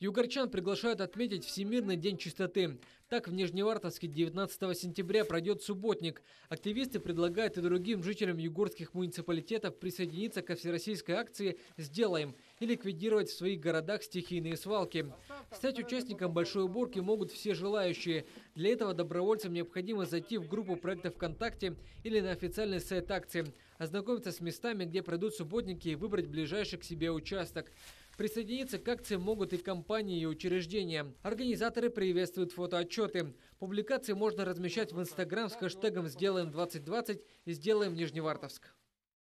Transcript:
Югорчан приглашают отметить Всемирный день чистоты. Так, в Нижневартовске 19 сентября пройдет субботник. Активисты предлагают и другим жителям югорских муниципалитетов присоединиться ко всероссийской акции «Сделаем» и ликвидировать в своих городах стихийные свалки. Стать участником большой уборки могут все желающие. Для этого добровольцам необходимо зайти в группу проекта ВКонтакте или на официальный сайт акции, ознакомиться с местами, где пройдут субботники, и выбрать ближайший к себе участок. Присоединиться к акции могут и компании, и учреждения. Организаторы приветствуют фотоотчеты. Публикации можно размещать в Инстаграм с хэштегом «Сделаем 2020» и «Сделаем Нижневартовск».